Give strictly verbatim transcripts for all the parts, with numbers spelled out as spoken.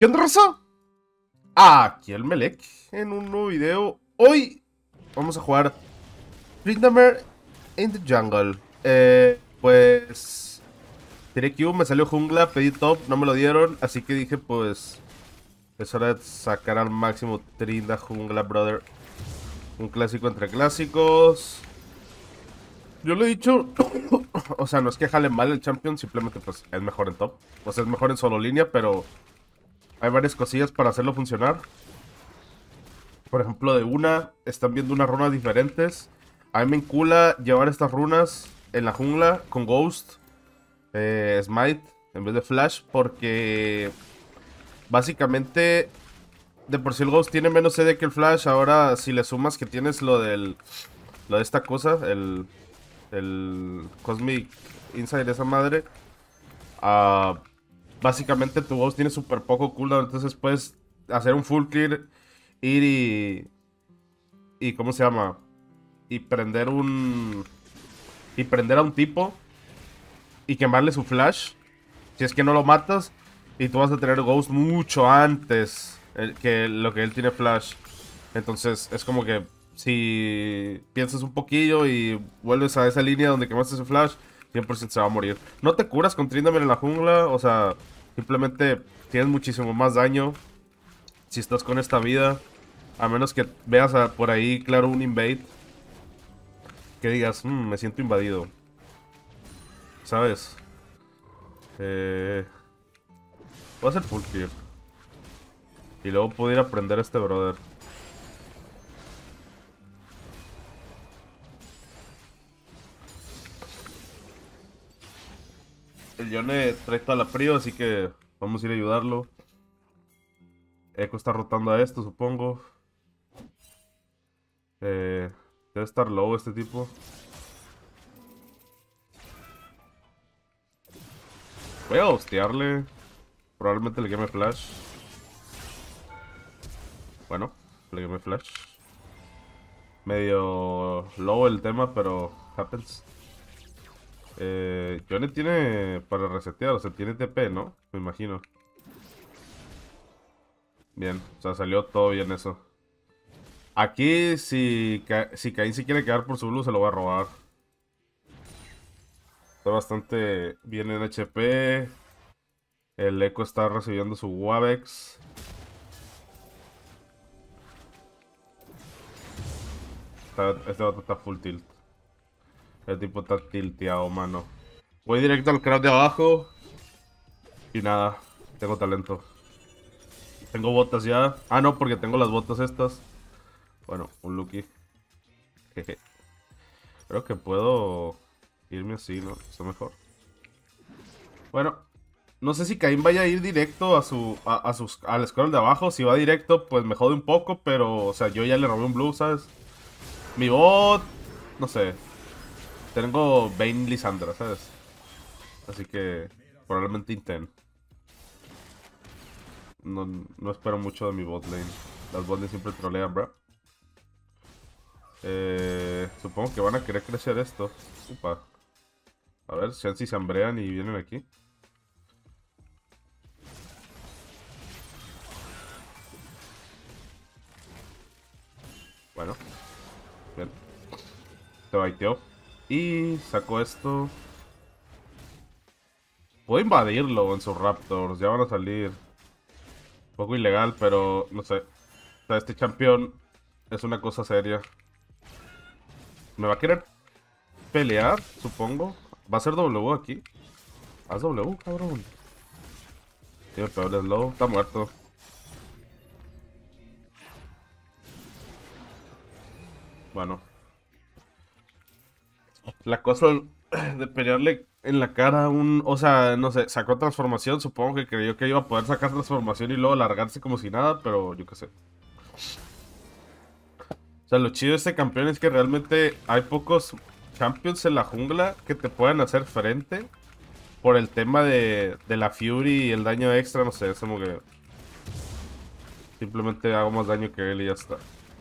¿Qué onda, raza? Aquí el Melec en un nuevo video. Hoy vamos a jugar Tryndamere in the Jungle. Eh, pues tiré Q, me salió jungla, pedí top, no me lo dieron, así que dije pues es hora de sacar al máximo Trinda jungla, brother. Un clásico entre clásicos. Yo lo he dicho, o sea, no es que jale mal el champion, simplemente pues es mejor en top. O sea, es mejor en solo línea, pero hay varias cosillas para hacerlo funcionar. Por ejemplo, de una, están viendo unas runas diferentes. A mí me encula llevar estas runas en la jungla con Ghost, eh, Smite, en vez de Flash, porque básicamente de por sí el Ghost tiene menos C D que el Flash. Ahora, si le sumas que tienes lo del lo de esta cosa, el, el Cosmic Insight de esa madre, uh, básicamente tu Ghost tiene súper poco cooldown, entonces puedes hacer un full clear, ir y... y ¿cómo se llama? Y prender un... y prender a un tipo y quemarle su flash, si es que no lo matas, y tú vas a tener Ghost mucho antes que lo que él tiene flash. Entonces es como que si piensas un poquillo y vuelves a esa línea donde quemaste su flash, cien por ciento se va a morir. No te curas con Tryndamere en la jungla, o sea, simplemente tienes muchísimo más daño si estás con esta vida. A menos que veas a, por ahí, claro, un invade que digas, mmm, me siento invadido, ¿sabes? Eh, voy a hacer full clear y luego puedo ir a prender a este brother. El Yone trae toda la prio, así que vamos a ir a ayudarlo. Echo está rotando a esto, supongo. Eh, debe estar low este tipo. Voy a hostearle. Probablemente le queme flash. Bueno, le queme flash. Medio low el tema, pero happens. Eh, Yone tiene para resetear, o sea, tiene T P, ¿no? Me imagino. Bien, o sea, salió todo bien eso. Aquí, si, si Kayn se quiere quedar por su blue, se lo va a robar. Está bastante bien en H P. El Echo está recibiendo su Wavex. Este vato está full tilt. El tipo está tilteado, mano. Voy directo al crowd de abajo. Y nada, tengo talento. Tengo botas ya. Ah, no, porque tengo las botas estas. Bueno, un Lucky. Jeje. Creo que puedo irme así, ¿no? Está mejor. Bueno, no sé si Kayn vaya a ir directo a su a, a sus al scroll de abajo. Si va directo, pues me jode un poco, pero, o sea, yo ya le robé un blue, ¿sabes? Mi bot, no sé. Tengo Vayne Lissandra, ¿sabes? Así que probablemente Inten. No, no espero mucho de mi bot lane. Las bot lane siempre trolean, bro. Eh, supongo que van a querer crecer esto. Upa. A ver, sean si se hambrean y vienen aquí. Bueno. Bien. Se baiteó. Y sacó esto. Puedo invadirlo en sus raptors. Ya van a salir. Un poco ilegal, pero no sé. O sea, este campeón es una cosa seria. Me va a querer pelear, supongo. Va a ser W aquí. Haz W, cabrón. Tiene peor slow. Está muerto. Bueno. La cosa de pelearle en la cara a un... O sea, no sé, sacó transformación. Supongo que creyó que iba a poder sacar transformación y luego largarse como si nada, pero yo qué sé. O sea, lo chido de este campeón es que realmente hay pocos champions en la jungla que te puedan hacer frente. Por el tema de, de la Fury y el daño extra, no sé, es como que... Simplemente hago más daño que él y ya está.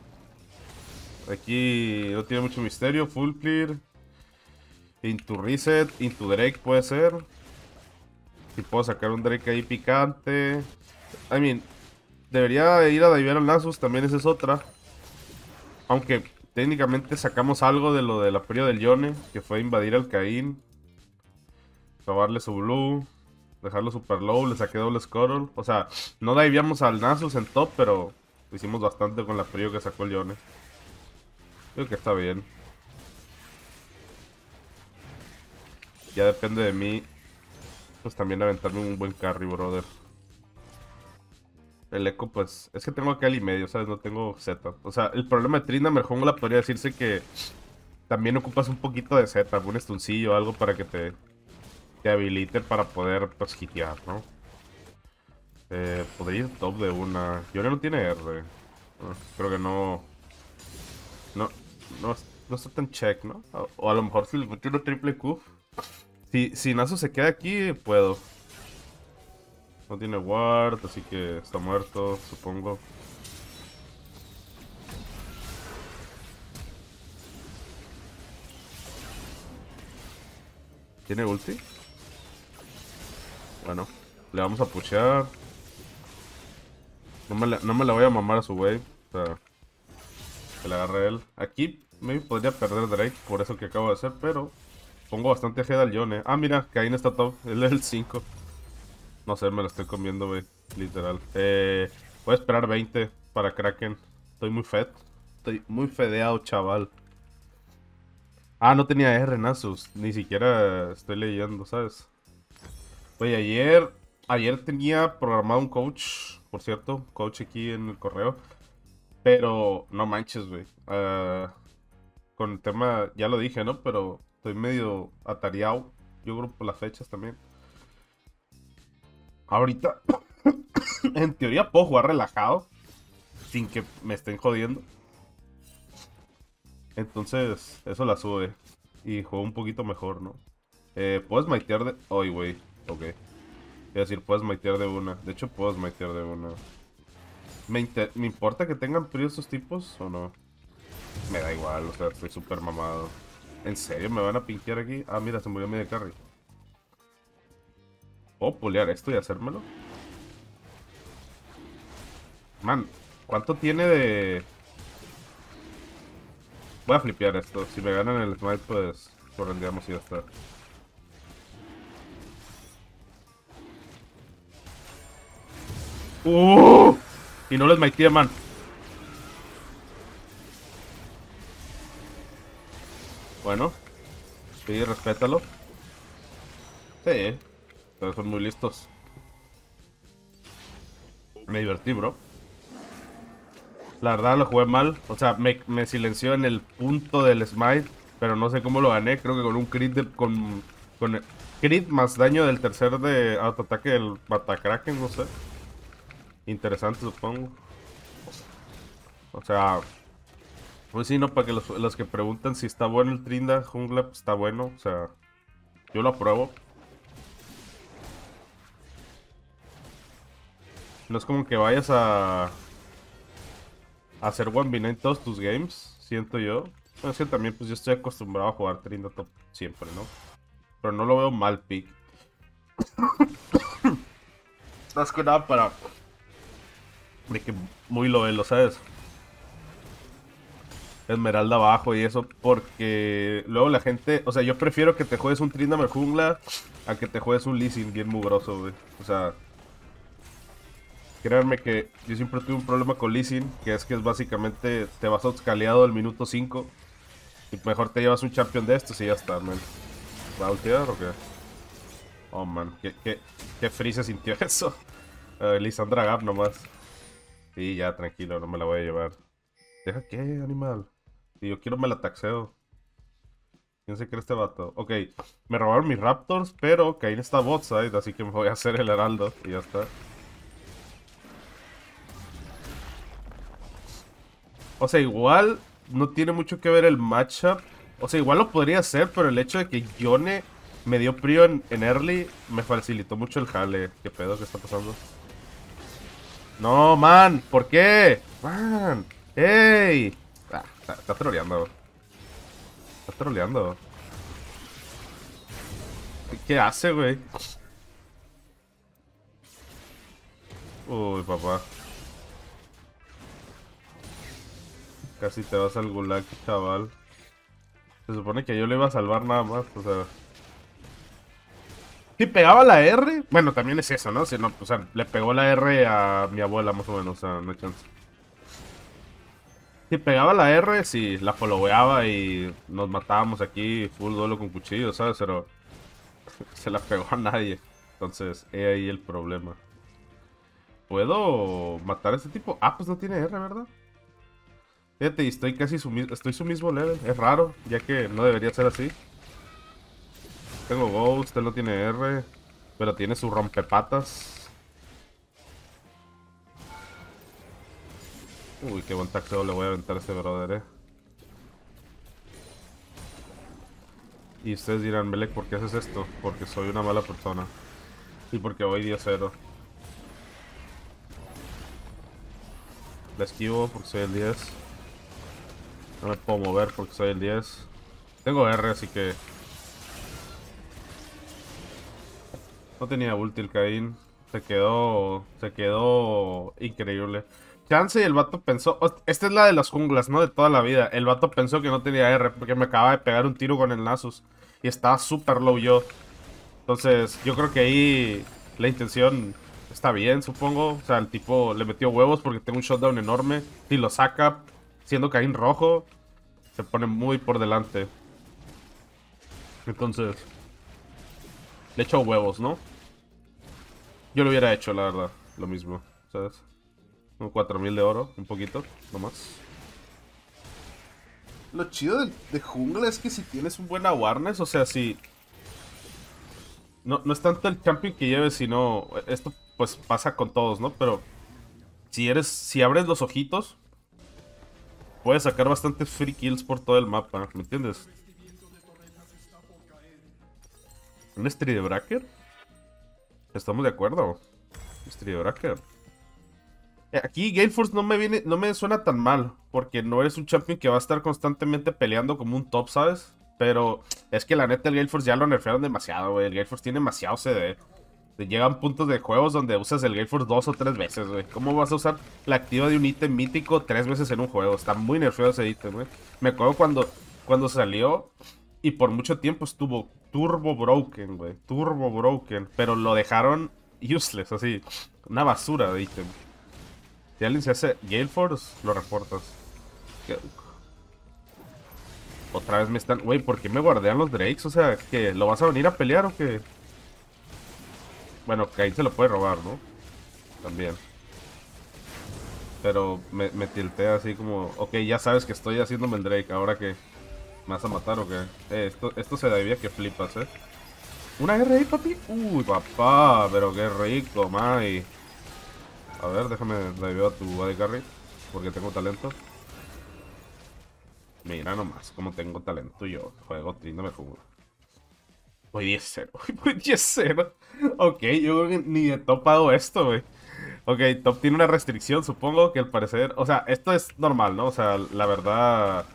Aquí no tiene mucho misterio. Full clear. Into reset. Into Drake puede ser. Si puedo sacar un Drake ahí picante. I mean, debería ir a divear al Nasus, también esa es otra. Aunque técnicamente sacamos algo de lo de la periodo del Yone, que fue invadir al Caín, robarle su blue, dejarlo super low, le saqué doble scuttle. O sea, no diveamos al Nasus en top, pero hicimos bastante con la periodo que sacó el Yone. Creo que está bien. Ya depende de mí, pues también aventarme un buen carry, brother. El eco, pues, es que tengo acá y medio, ¿sabes? No tengo Z. O sea, el problema de Tryndamere Jungla podría decirse que también ocupas un poquito de Z, un stuncillo o algo para que te, te habilite para poder, pues, hitear, ¿no? Eh, podría ir top de una. Yone no tiene R. Ah, creo que no. No, no, no está tan check, ¿no? O, o a lo mejor si le meto una triple Q. Si, si Nasu se queda aquí, puedo. No tiene ward, así que está muerto, supongo. ¿Tiene ulti? Bueno, le vamos a pushear. No me, la, no me la voy a mamar a su wave. O sea, que le agarre él. Aquí maybe podría perder Drake por eso que acabo de hacer, pero pongo bastante head al Yone. Ah, mira, Cain está top. Él es el cinco. No sé, me lo estoy comiendo, wey. Literal. Eh, voy a esperar veinte para Kraken. Estoy muy fed. Estoy muy fedeado, chaval. Ah, no tenía R, Nasus. Ni siquiera estoy leyendo, ¿sabes? Oye, ayer, ayer tenía programado un coach, por cierto, coach aquí en el correo, pero no manches, güey. Uh, con el tema, ya lo dije, ¿no? Pero estoy medio atareado, yo creo por las fechas también. Ahorita, en teoría puedo jugar relajado, sin que me estén jodiendo. Entonces, eso la sube. Y juego un poquito mejor, ¿no? Eh, puedes maitear de... Ay, güey, ok. Es decir, puedes maitear de una. De hecho, puedes maitear de una. ¿Me, ¿Me importa que tengan frío estos tipos o no? Me da igual, o sea, estoy súper mamado. ¿En serio me van a pinkear aquí? Ah, mira, se murió medio carry. ¿Puedo pulear esto y hacérmelo? Man, ¿cuánto tiene de...? Voy a flipear esto. Si me ganan el smite, pues lo rendeamos y ya está. ¡Uh! Y no les maiteé, man. Bueno. Sí, respétalo. Sí. Todos son muy listos. Me divertí, bro. La verdad lo jugué mal. O sea, me, me silenció en el punto del smite. Pero no sé cómo lo gané. Creo que con un crit de, con, con el, crit más daño del tercer de autoataque del Batacraken, no sé. Interesante, supongo. O sea, pues sí, no, para que los, los que preguntan si está bueno el Trinda jungla, pues está bueno. O sea, yo lo apruebo. No es como que vayas a, a hacer one v nueve en todos tus games, siento yo. Bueno, es que también pues yo estoy acostumbrado a jugar Trinda top siempre, ¿no? Pero no lo veo mal pick. Más que nada para... De que muy lo ¿sabes? Esmeralda abajo y eso, porque luego la gente, o sea, yo prefiero que te juegues un Tryndamere jungla a que te juegues un Lee Sin bien mugroso, güey. O sea, créanme que yo siempre tuve un problema con Lee Sin, que es que es básicamente te vas outscaleado al minuto cinco y mejor te llevas un champion de estos y ya está, man. ¿Va a ultear o qué? Oh, man, qué, qué, qué free se sintió eso. Uh, Lisandra Gap nomás. Sí, ya, tranquilo, no me la voy a llevar. ¿Deja qué, animal? Si yo quiero me la taxeo. ¿Quién se cree este vato? Ok, me robaron mis Raptors, pero Kayn está botside, así que me voy a hacer el heraldo y ya está. O sea, igual no tiene mucho que ver el matchup. O sea, igual lo podría hacer, pero el hecho de que Yone me dio prio en, en early me facilitó mucho el jale. ¿Qué pedo? ¿Qué está pasando? No, man, ¿por qué? Man, ¡ey! Ah, está, está troleando. Está troleando. ¿Qué, qué hace, güey? Uy, papá. Casi te vas al gulag, chaval. Se supone que yo le iba a salvar nada más, o sea. Si pegaba la R, bueno, también es eso, ¿no? Si no, o sea, le pegó la R a mi abuela más o menos, o sea, no hay chance. Si pegaba la R, sí, la followeaba y nos matábamos aquí, full duelo con cuchillos, ¿sabes? Pero se la pegó a nadie. Entonces, he ahí el problema. ¿Puedo matar a este tipo? Ah, pues no tiene R, ¿verdad? Fíjate, y estoy casi su, mi- estoy su mismo level. Es raro, ya que no debería ser así. Tengo Ghost, él no tiene R, pero tiene su rompepatas. Uy, qué buen taxeo le voy a aventar a este brother, eh. Y ustedes dirán, Melek, ¿por qué haces esto? Porque soy una mala persona. Y porque voy día cero. La esquivo porque soy el diez. No me puedo mover porque soy el diez. Tengo R, así que... No tenía ulti el Caín. Se quedó... Se quedó... Increíble. Chance y el vato pensó... Esta es la de las junglas, ¿no? De toda la vida. El vato pensó que no tenía R porque me acaba de pegar un tiro con el Nasus. Y estaba súper low yo. Entonces, yo creo que ahí la intención está bien, supongo. O sea, el tipo le metió huevos porque tengo un shutdown enorme. Si lo saca, siendo Caín rojo, se pone muy por delante. Entonces, le echo huevos, ¿no? Yo lo hubiera hecho, la verdad, lo mismo, ¿sabes? Un cuatro mil de oro, un poquito, nomás. Lo chido de, de jungla es que si tienes un buen awareness, o sea, si... No, no es tanto el champion que lleves, sino... Esto pues pasa con todos, ¿no? Pero si eres... Si abres los ojitos, puedes sacar bastantes free kills por todo el mapa, ¿me entiendes? ¿Un Street Breaker? ¿Estamos de acuerdo? Street Breaker. Eh, Aquí Gale Force no me viene, no me suena tan mal, porque no eres un champion que va a estar constantemente peleando como un top, ¿sabes? Pero es que la neta el Gale Force ya lo nerfearon demasiado, güey. El Gale Force tiene demasiado C D. Te llegan puntos de juegos donde usas el Gale Force dos o tres veces, güey. ¿Cómo vas a usar la activa de un ítem mítico tres veces en un juego? Está muy nerfeado ese ítem, güey. Me acuerdo cuando, cuando salió y por mucho tiempo estuvo turbo broken, güey. Turbo broken. Pero lo dejaron useless, así. Una basura de ítem. Si alguien se hace Gale Force, lo reportas. Que- Otra vez me están... Güey, ¿por qué me guardean los Drakes? O sea, ¿que lo vas a venir a pelear o qué? Bueno, Kain se lo puede robar, ¿no? También. Pero me, me tiltea así como... Ok, ya sabes que estoy haciéndome el Drake. ¿Ahora qué? ¿Me vas a matar o qué? Eh, esto, esto se debía que flipas, ¿eh? ¿Una R ahí, papi? Uy, papá, pero qué rico, Mai. A ver, déjame revivir a tu A D Carry. Porque tengo talento. Mira nomás cómo tengo talento yo. Juego, me fumo. Voy diez cero. Voy diez cero. Ok, yo creo que ni de top hago esto, güey. Ok, top tiene una restricción, supongo que al parecer... O sea, esto es normal, ¿no? O sea, la verdad...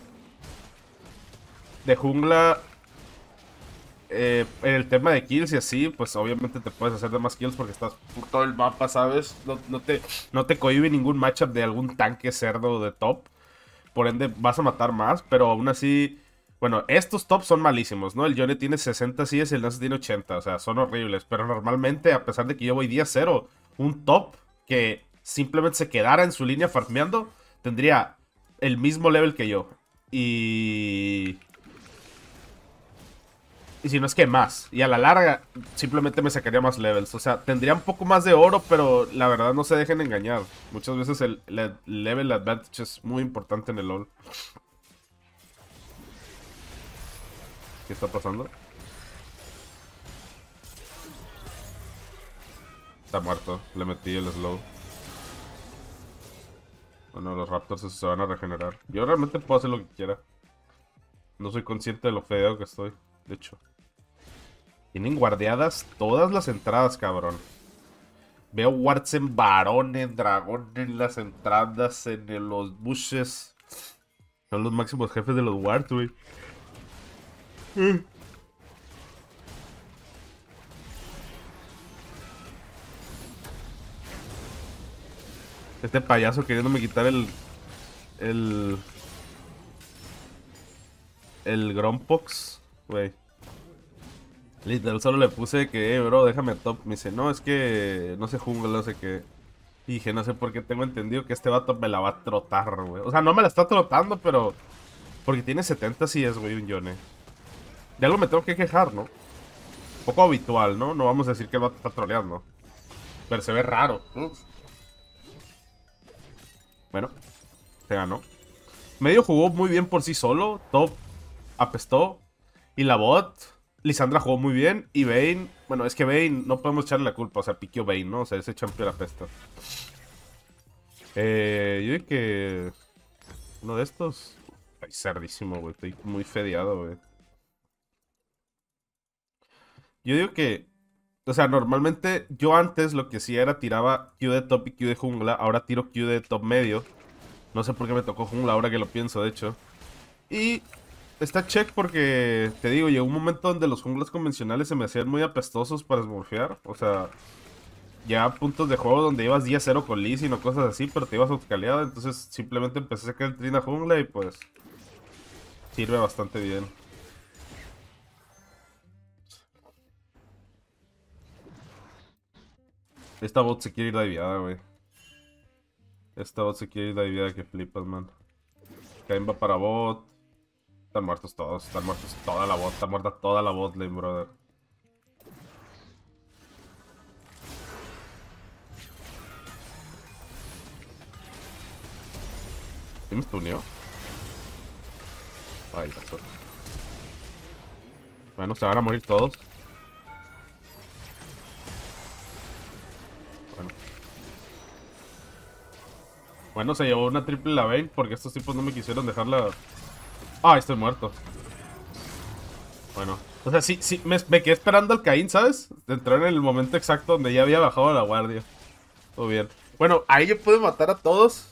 De jungla... eh, en el tema de kills y así, pues obviamente te puedes hacer de más kills porque estás por todo el mapa, ¿sabes? No, no te, no te cohíbe ningún matchup de algún tanque cerdo de top. Por ende, vas a matar más, pero aún así... Bueno, estos tops son malísimos, ¿no? El Yone tiene sesenta C S y el Nasa tiene ochenta, o sea, son horribles. Pero normalmente, a pesar de que yo voy día cero, un top que simplemente se quedara en su línea farmeando, tendría el mismo level que yo. Y... Y si no es que más. Y a la larga, simplemente me sacaría más levels. O sea, tendría un poco más de oro, pero la verdad no se dejen engañar. Muchas veces el, el level advantage es muy importante en el LoL. ¿Qué está pasando? Está muerto. Le metí el slow. Bueno, los Raptors se van a regenerar. Yo realmente puedo hacer lo que quiera. No soy consciente de lo feo que estoy. De hecho. Tienen guardeadas todas las entradas, cabrón. Veo wards en varón, en dragón, en las entradas, en el- los bushes. Son los máximos jefes de los wards, güey. Este payaso queriéndome quitar el... El... El Grompox, güey. Literal, solo le puse que, eh, bro, déjame top. Me dice, no, es que no sé jungla, no sé qué. Y dije, no sé por qué tengo entendido que este vato me la va a trotar, güey. O sea, no me la está trotando, pero... Porque tiene setenta sí es, güey, un Yone. De algo me tengo que quejar, ¿no? Poco habitual, ¿no? No vamos a decir que el vato está troleando. Pero se ve raro. Uf. Bueno, se ganó. Medio jugó muy bien por sí solo. Top apestó. Y la bot, Lisandra jugó muy bien. Y Vayne, bueno, es que Vayne no podemos echarle la culpa. O sea, piqueó Vayne, ¿no? O sea, ese champion apesta. Eh, yo digo que uno de estos. Ay, cerdísimo, güey. Estoy muy fedeado, güey. Yo digo que. O sea, normalmente yo antes lo que hacía era tiraba Q de top y Q de jungla. Ahora tiro Q de top medio. No sé por qué me tocó jungla ahora que lo pienso, de hecho. Y está check porque, te digo, llegó un momento donde los junglas convencionales se me hacían muy apestosos para smurfear. O sea, ya puntos de juego donde ibas día cero con Lee Sin o cosas así, pero te ibas outscaleado. Entonces simplemente empecé a sacar el Trina jungla y pues sirve bastante bien. Esta bot se quiere ir diveada, güey. Esta bot se quiere ir diveada que flipas, man. Kayn va para bot. Están muertos todos, están muertos toda la bot, está muerta toda la bot lane, brother. ¿Sí me stuneó? Ay, la suerte. Bueno, se van a morir todos. Bueno. Bueno, se llevó una triple la Vayne porque estos tipos no me quisieron dejarla. ¡Ay, estoy muerto! Bueno. O sea, sí, sí, me, me quedé esperando al Caín, ¿sabes? De entrar en el momento exacto donde ya había bajado la guardia. Todo bien. Bueno, ahí yo pude matar a todos.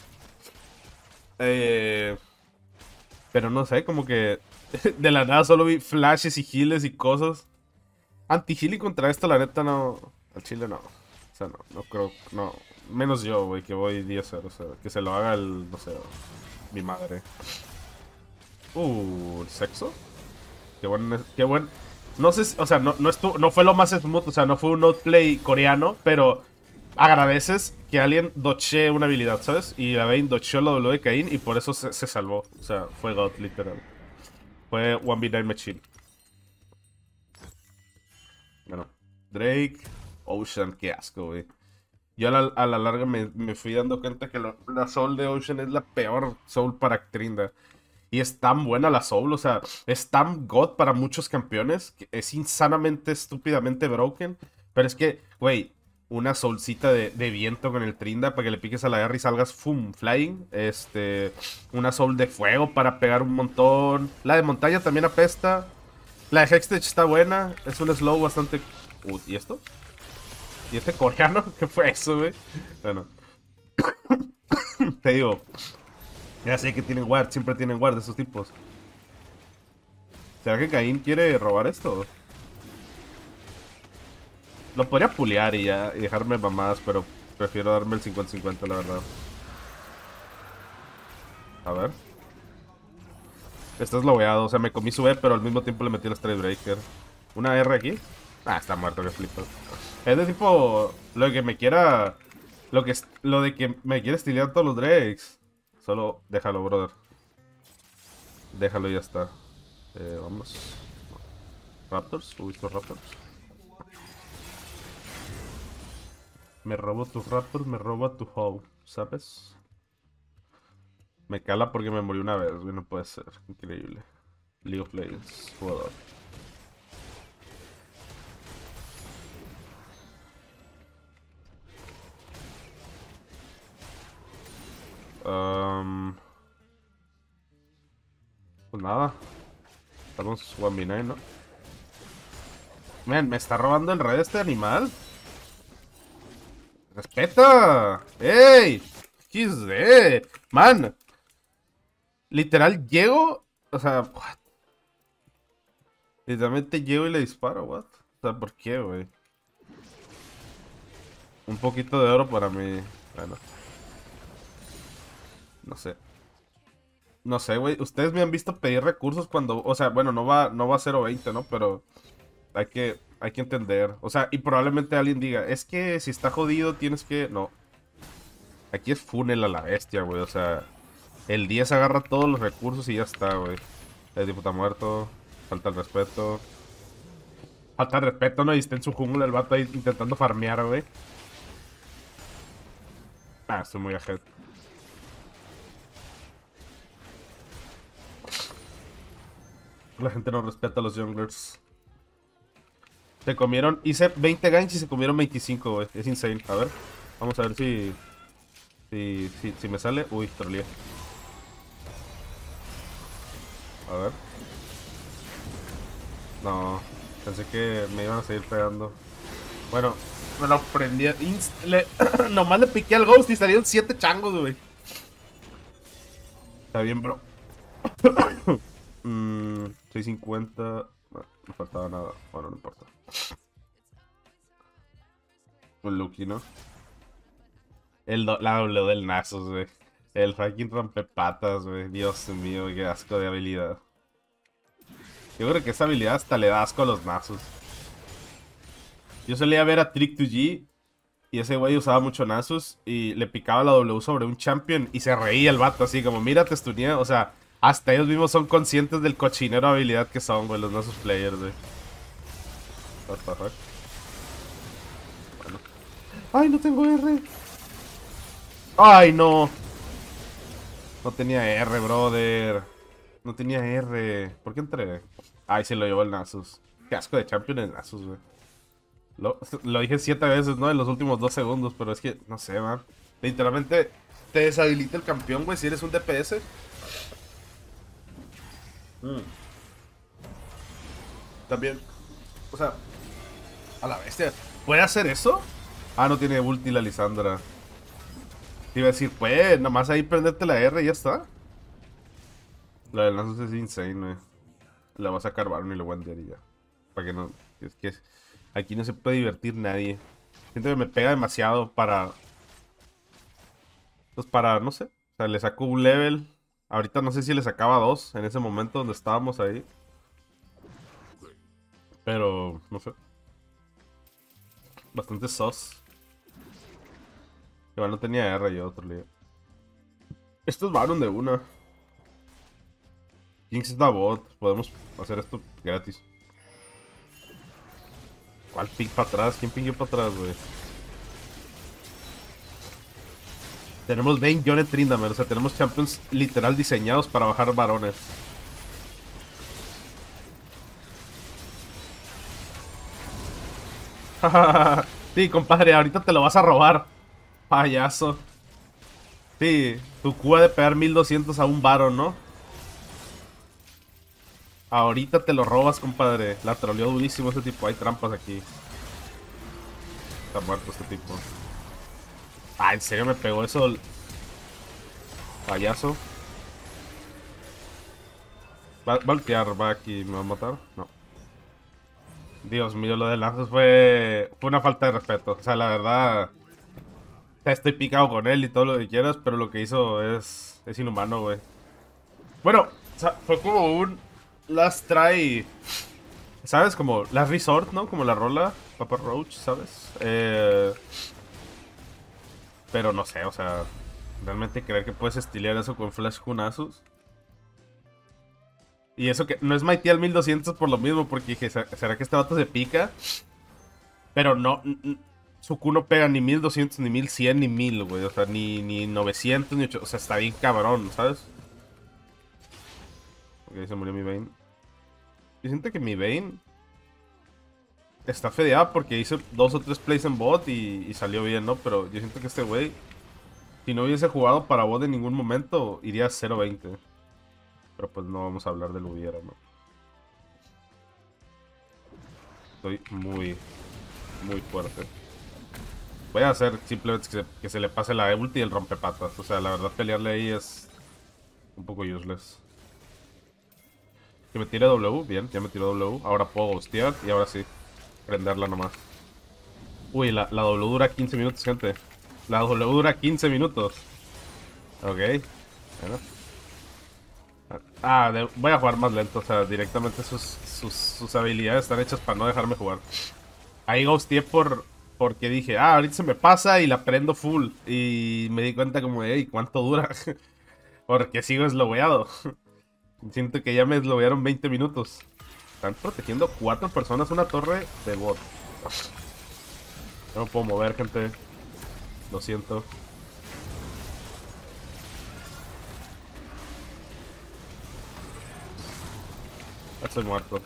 Eh... Pero no sé, como que de la nada solo vi flashes y heals y cosas. Anti-healing contra esto, la neta, no. Al chile no. O sea, no, no creo. No. Menos yo, güey, que voy diez cero. O sea, que se lo haga el. No sé. Mi madre. Uh, ¿el sexo? Qué buen. Qué buen. No sé, si- o sea, no, no, estuvo, no fue lo más smooth. O sea, no fue un outplay coreano, pero agradeces que alguien doche una habilidad, ¿sabes? Y la Vayne docheó la W de Cain y por eso se, se salvó. O sea, fue God, literal. Fue uno v nueve Machine. Bueno, Drake, Ocean, qué asco, güey. Yo a la, a la larga me, me fui dando cuenta que la, la Soul de Ocean es la peor Soul para Trinda. Y es tan buena la Soul, o sea, es tan God para muchos campeones, que es insanamente, estúpidamente broken. Pero es que, güey, una Soulcita de, de viento con el Trinda para que le piques a la R y salgas, ¡fum! Flying. Este, una Soul de fuego para pegar un montón. La de montaña también apesta. La de Hextech está buena, es un slow bastante... Uh, ¿y esto? ¿Y este coreano? ¿Qué fue eso, güey? Bueno, te digo, ya sé que tienen ward, siempre tienen ward de esos tipos. ¿Será que Caín quiere robar esto? Lo podría pulear y ya, y dejarme mamadas, pero prefiero darme el cincuenta cincuenta, la verdad. A ver. Estás logueado, o sea, me comí su E, pero al mismo tiempo le metí el Strike Breaker. ¿Una R aquí? Ah, está muerto, que flipas. Es de tipo, lo de que me quiera... Lo, que, es- lo de que me quiere estilear todos los Drakes. Solo déjalo, brother. Déjalo y ya está. Eh, vamos. Raptors, uy, estos Raptors. Me robo tus Raptors, me robo a tu How, ¿sabes? Me cala porque me morí una vez, güey, no puede ser. Increíble. League of Legends, jugador. Um, pues nada. Estamos uno v nueve, ¿no? Men, me está robando el red este animal. ¡Respeta! ¡Ey! X D. Man. Literal, llego. O sea, what? Literalmente llego y le disparo, what? O sea, ¿por qué, güey? Un poquito de oro para mí. Bueno. No sé. No sé, güey. Ustedes me han visto pedir recursos cuando... O sea, bueno, no va, no va a cero veinte, ¿no? Pero hay que, hay que entender. O sea, y probablemente alguien diga, es que si está jodido tienes que... No. Aquí es funnel a la bestia, güey. O sea, el diez agarra todos los recursos y ya está, güey. El diputado muerto. Falta el respeto. Falta el respeto, ¿no? Y está en su jungla el vato ahí intentando farmear, güey. Ah, estoy muy ahead. La gente no respeta a los junglers. Se comieron... Hice veinte ganks y se comieron veinticinco, güey. Es insane. A ver. Vamos a ver si... Si, si, si me sale... Uy, troleé. A ver. No. Pensé que me iban a seguir pegando. Bueno, me lo prendí. Le... Nomás le piqué al Ghost y salieron siete changos, güey. Está bien, bro. mm, seiscientos cincuenta. No, no faltaba nada. Bueno, no importa. Un Lucky, ¿no? El do... La W del Nasus, güey. El fucking rompepatas, güey. Dios mío, qué asco de habilidad. Yo creo que esa habilidad hasta le da asco a los Nasus. Yo solía ver a Trick dos G y ese güey usaba mucho Nasus y le picaba la W sobre un champion y se reía el vato así como, mira, te stuneé. O sea, hasta ellos mismos son conscientes del cochinero de habilidad que son, güey, los Nasus players, güey. What the fuck. Bueno. ¡Ay, no tengo R! ¡Ay, no! No tenía R, brother. No tenía R. ¿Por qué entré? Ay, se lo llevó el Nasus. Qué asco de champion el Nasus, güey. Lo, lo dije siete veces, ¿no? En los últimos dos segundos, pero es que, no sé, man. Literalmente te deshabilita el campeón, güey, si eres un D P S. Mm. También, o sea, a la bestia. ¿Puede hacer eso? Ah, no tiene ulti la Lisandra. Te iba a decir, pues, nomás ahí prenderte la R y ya está. La del Nasus es insane, güey. La va a sacar Baron y lo voy a enviar y ya. Para que no... Es que aquí no se puede divertir nadie. Siento que me pega demasiado para... Pues para, no sé. O sea, le sacó un level. Ahorita no sé si le sacaba dos en ese momento donde estábamos ahí. Pero, no sé. Bastante sos. Igual no tenía R y otro lío. Estos Baron de una. Jinx es la bot. Podemos hacer esto gratis. ¿Cuál ping para atrás? ¿Quién pingueó para atrás, güey? Tenemos veinte Jonet Tryndamere, o sea, tenemos champions literal diseñados para bajar varones. Sí, compadre, ahorita te lo vas a robar. Payaso. Sí, tu Q ha de pegar mil doscientos a un varón, ¿no? Ahorita te lo robas, compadre. La troleó durísimo ese tipo. Hay trampas aquí. Está muerto este tipo. Ah, ¿en serio me pegó eso? Payaso. Va, va a ultear, va aquí. ¿Me va a matar? No. Dios mío, lo de Lanzos fue... Fue una falta de respeto. O sea, la verdad... Estoy picado con él y todo lo que quieras, pero lo que hizo es... Es inhumano, güey. Bueno, o sea, fue como un... Last try... ¿Sabes? Como Last Resort, ¿no? Como la rola Papa Roach, ¿sabes? Eh... Pero no sé, o sea... Realmente creer que puedes estilear eso con Flash Kunasus. Y eso que no es Mighty al mil doscientos por lo mismo, porque dije, ¿será que este vato se pica? Pero no... Su Q no pega ni mil doscientos, ni mil cien, ni mil, güey. O sea, ni, ni novecientos, ni ocho. O sea, está bien cabrón, ¿sabes? Ok, se murió mi Vayne. Yo siento que mi Vayne está fedeado porque hizo dos o tres plays en bot y, y salió bien, ¿no? Pero yo siento que este güey, si no hubiese jugado para bot en ningún momento, iría a cero veinte. Pero pues no vamos a hablar del hubiera, ¿no? Estoy muy, muy fuerte. Voy a hacer simplemente que se, que se le pase la ulti y el rompepatas. O sea, la verdad pelearle ahí es un poco useless. Que me tire W, bien, ya me tiró W. Ahora puedo hostear y ahora sí, prenderla nomás. Uy, la, la W dura quince minutos, gente. La W dura quince minutos. Ok. Bueno. Ah, de, voy a jugar más lento. O sea, directamente sus, sus, sus habilidades están hechas para no dejarme jugar. Ahí ghosteé por, porque dije, ah, ahorita se me pasa y la prendo full. Y me di cuenta como, hey, ¿cuánto dura? Porque sigo sloweado. Siento que ya me slowearon veinte minutos. Están protegiendo cuatro personas una torre de bot. No me puedo mover, gente. Lo siento. Ya estoy muerto.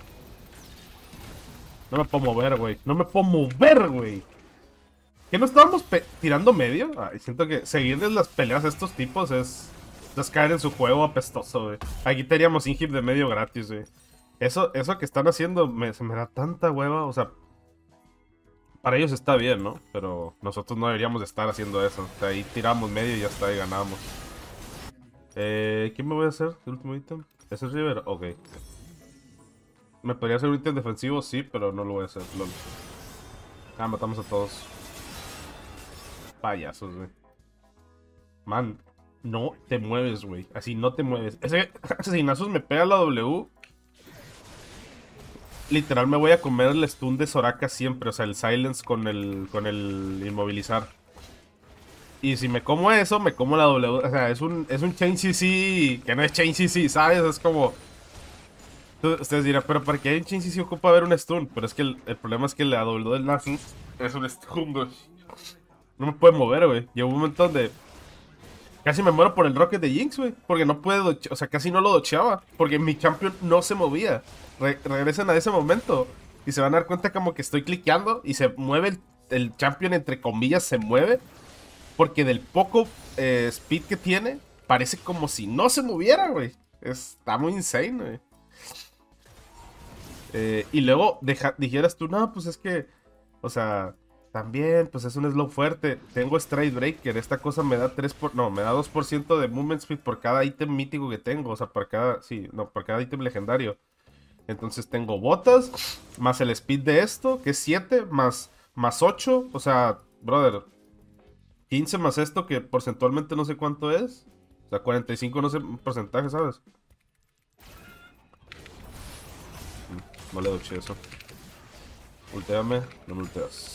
No me puedo mover, güey. No me puedo mover, güey. ¿Qué no estábamos tirando medio? Ay, siento que seguirles las peleas a estos tipos es... es caer en su juego apestoso, güey. Aquí teníamos inhib de medio gratis, güey. Eso, eso que están haciendo me, se me da tanta hueva. O sea, para ellos está bien, ¿no? Pero nosotros no deberíamos de estar haciendo eso. O sea, ahí tiramos medio y ya está, y ganamos. Eh, ¿Qué me voy a hacer? ¿El último ítem? ¿Ese es River? Ok. Me podría hacer un ítem defensivo, sí, pero no lo voy a hacer. Lol. Ah, matamos a todos. Payasos, güey. Man, no te mueves, güey. Así no te mueves. Ese asesinazos me pega la W. Literal me voy a comer el stun de Soraka siempre. O sea, el silence con el, con el inmovilizar. Y si me como eso, me como la W. O sea, es un, es un Chain C C que no es Chain C C, ¿sabes? Es como... Ustedes dirán, pero ¿para qué hay un Chain C C ocupa ver un stun? Pero es que el, el problema es que la W del Nasus es un stun, güey. No me puede mover, güey. Llegó un momento donde casi me muero por el Rocket de Jinx, güey. Porque no puede, o sea, casi no lo docheaba. Porque mi champion no se movía. Re regresen a ese momento y se van a dar cuenta como que estoy cliqueando y se mueve el, el champion, entre comillas, se mueve. Porque del poco eh, speed que tiene, parece como si no se moviera, güey. Está muy insane, güey. Eh, y luego deja, dijeras tú, no, pues es que, o sea... También, pues es un slow fuerte. Tengo Stride Breaker. Esta cosa me da tres por... No, me da dos por ciento de movement speed por cada ítem mítico que tengo. O sea, por cada... Sí, no, por cada ítem legendario. Entonces tengo botas, más el speed de esto, que es siete, más, más ocho. O sea, brother, quince más esto, que porcentualmente no sé cuánto es. O sea, cuarenta y cinco no sé porcentaje, ¿sabes? No le doy eso. Ultéame, no me ulteas.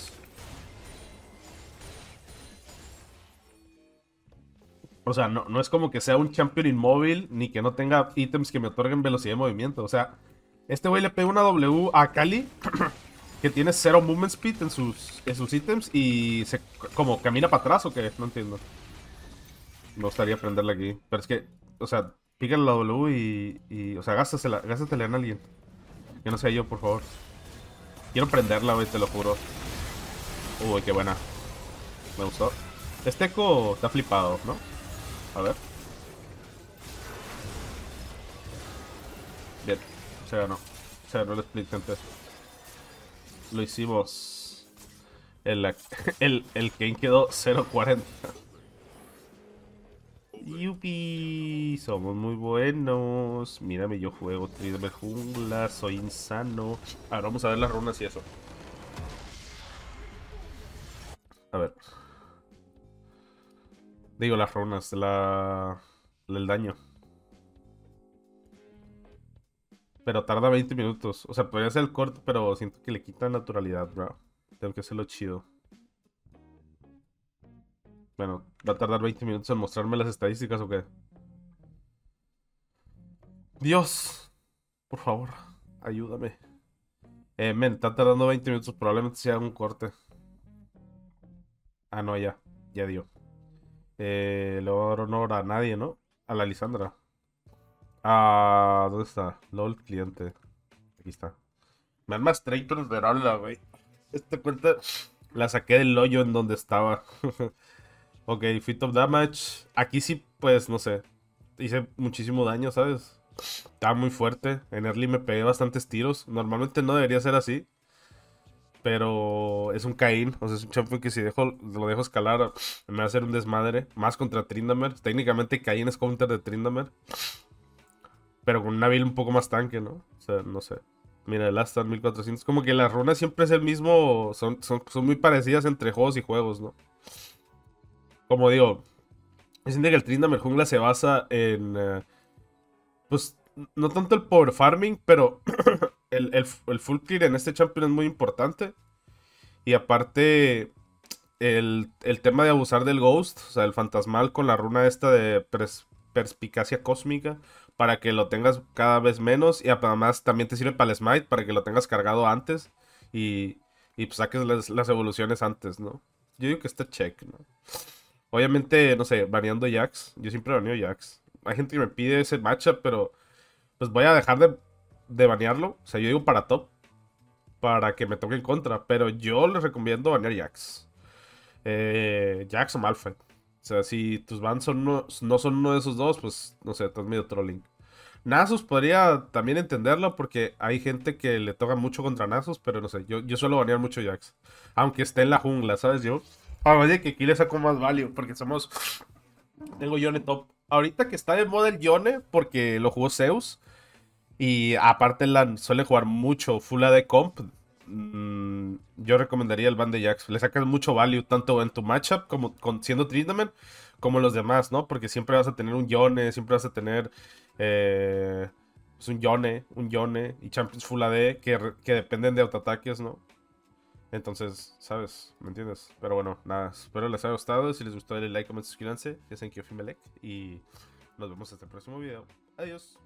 O sea, no, no es como que sea un champion inmóvil, ni que no tenga ítems que me otorguen velocidad de movimiento. O sea, este güey le pega una W a Kali, que tiene cero movement speed en sus, en sus ítems, y se como camina para atrás o qué, no entiendo. Me gustaría aprenderle aquí. Pero es que, o sea, pícale la W y, y o sea, gástatela, gástatela en alguien. Que no sea yo, por favor. Quiero prenderla, güey, te lo juro. Uy, qué buena. Me gustó. Este eco está flipado, ¿no? A ver. Bien, se ganó. Se ganó el split, gente. Lo hicimos. El, el, el Kane quedó cero cuarenta. Yupi, somos muy buenos. Mírame, yo juego Trident jungla, soy insano. Ahora vamos a ver las runas y eso. A ver. Digo, las runas, la... el daño. Pero tarda veinte minutos. O sea, podría ser el corto, pero siento que le quita naturalidad, bro. Tengo que hacerlo chido. Bueno, va a tardar veinte minutos en mostrarme las estadísticas o qué. Dios, por favor, ayúdame. Eh, men, está tardando veinte minutos. Probablemente sea un corte. Ah, no, ya. Ya dio. Eh, le voy a dar honor a nadie, ¿no? A la Lisandra. Ah, ¿dónde está? LOL cliente. Aquí está. Me arma straight vulnerable, güey. Esta cuenta la saqué del hoyo en donde estaba. Ok, Fit of Damage. Aquí sí, pues, no sé. Hice muchísimo daño, ¿sabes? Estaba muy fuerte. En early me pegué bastantes tiros. Normalmente no debería ser así. Pero es un Caín. O sea, es un champion que si dejo, lo dejo escalar, me va a hacer un desmadre. Más contra Tryndamere. Técnicamente Caín es counter de Tryndamere. Pero con una build un poco más tanque, ¿no? O sea, no sé. Mira, el Astan mil cuatrocientos. Como que las runas siempre es el mismo. Son, son, son muy parecidas entre juegos y juegos, ¿no? Como digo, Siento que el Tryndamere jungla se basa en, eh, pues, no tanto el power farming, pero el, el, el full clear en este champion es muy importante. Y aparte, el, el tema de abusar del Ghost, o sea, el fantasmal con la runa esta de pers- perspicacia cósmica, para que lo tengas cada vez menos. Y además también te sirve para el Smite, para que lo tengas cargado antes. Y, y pues saques las, las evoluciones antes, ¿no? Yo digo que está check, ¿no? Obviamente, no sé, baneando Jax. Yo siempre baneo Jax. Hay gente que me pide ese matchup, pero pues voy a dejar de, de banearlo. O sea, yo digo para top, para que me toque en contra. Pero yo les recomiendo banear Jax. Eh, Jax o Malphite. O sea, si tus bans son uno- no son uno de esos dos, pues no sé, estás medio trolling. Nasus podría también entenderlo porque hay gente que le toca mucho contra Nasus, pero no sé, yo, yo suelo banear mucho Jax. Aunque esté en la jungla, ¿sabes? Yo. Ah, oye, que aquí le saco más value porque somos. Tengo Yone top. Ahorita que está de moda el Yone porque lo jugó Zeus. Y aparte la suele jugar mucho Full A D Comp. mm, yo recomendaría el ban de Jax. Le sacas mucho value tanto en tu matchup como con, siendo Tryndamere como en los demás, ¿no? Porque siempre vas a tener un Yone, siempre vas a tener eh, pues un Yone, un Yone y Champions Full A D que, re- que dependen de autoataques, ¿no? Entonces, ¿sabes? ¿Me entiendes? Pero bueno, nada, espero les haya gustado. Si les gustó, denle like, comenten, suscríbanse. Ya saben que yo fui Melec y nos vemos hasta el próximo video. Adiós.